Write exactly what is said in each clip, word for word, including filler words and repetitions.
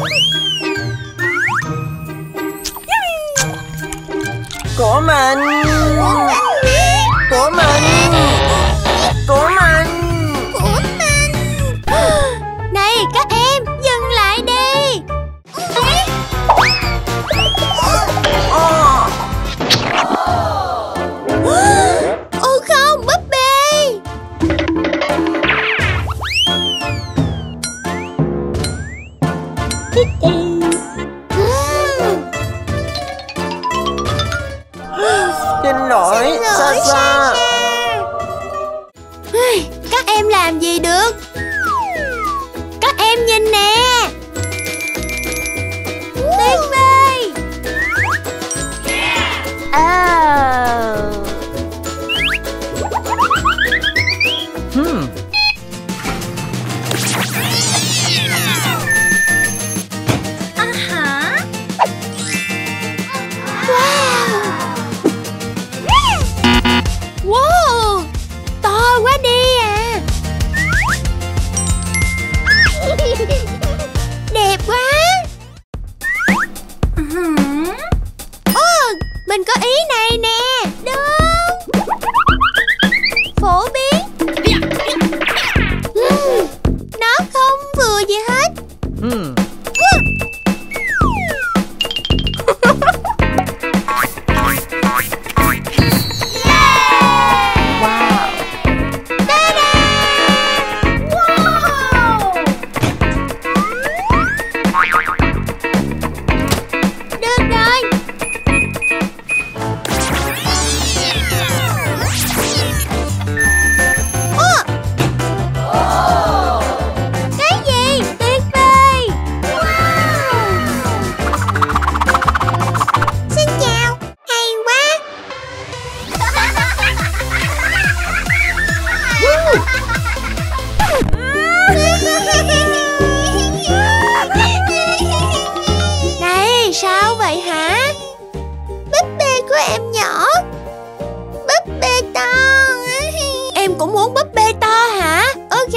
Của mình. Của mình. Của mình. Của mình. Này các em, dừng lại đi. Ôi không, búp bê. Xin lỗi, Xin lỗi Sa Sa. Các em làm gì được? Các em nhìn nè. Tuyết Vy. Oh. Hmm. Uh-huh. Wow. Wow, to quá đi à. Đẹp quá. Ồ, mình có ý này nè. Đúng. Phổ biến. Ừm, Nó không vừa gì hết. Hmm. Được rồi. Ủa? Cái gì? Tuyệt vời. Xin chào. Hay quá. Này, sao vậy hả? Búp bê của em nhỏ. Búp bê to. Em cũng muốn búp bê to hả? Ok.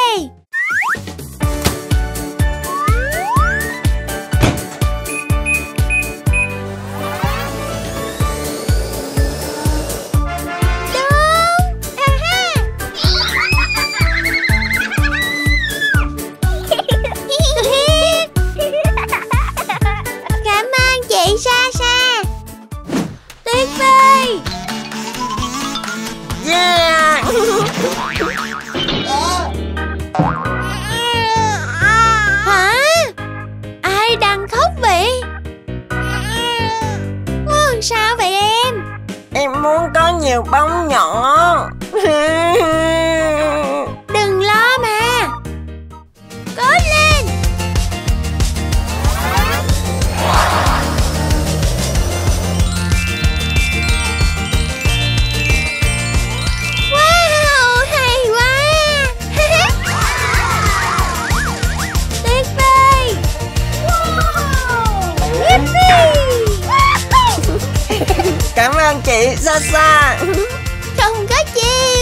Đúng. À Cảm ơn chị Sa Sa. Tuyệt vời. Yeah. Hả? Ai đang khóc vậy? Ồ, sao vậy em? Em muốn có nhiều bông nhỏ. Đừng lo mà. Cố lên. Wow, hay quá. Tuyệt vời. Yippee. Cảm ơn chị Sa Sa. Không có chi.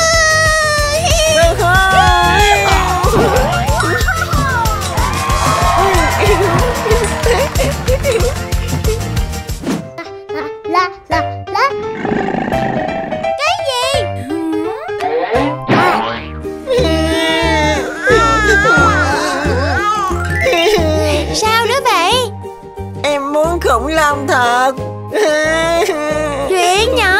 La la la. Cái gì? Sao nữa vậy? Em muốn khủng long thật. Chuyện nhỏ.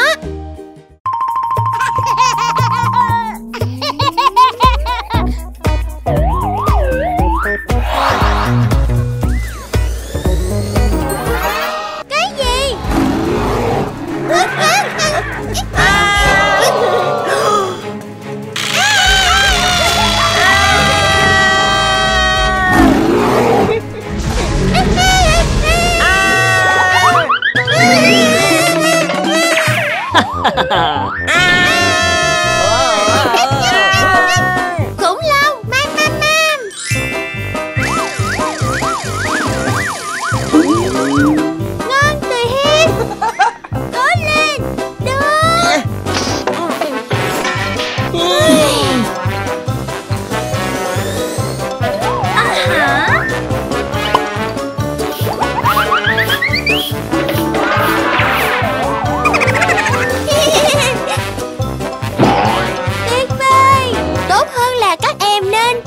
Cái gì?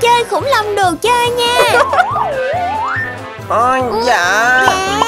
chơi khủng long đồ chơi nha. Ôi dạ. Dạ.